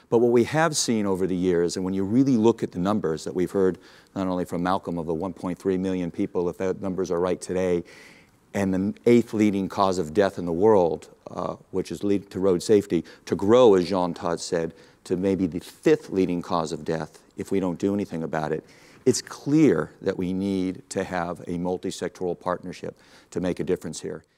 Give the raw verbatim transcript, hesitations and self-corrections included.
But what we have seen over the years, and when you really look at the numbers that we've heard, not only from Malcolm of the one point three million people, if that numbers are right today, and the eighth leading cause of death in the world, uh, which is leading to road safety, to grow, as Jean Todt said, to maybe the fifth leading cause of death if we don't do anything about it. It's clear that we need to have a multi-sectoral partnership to make a difference here.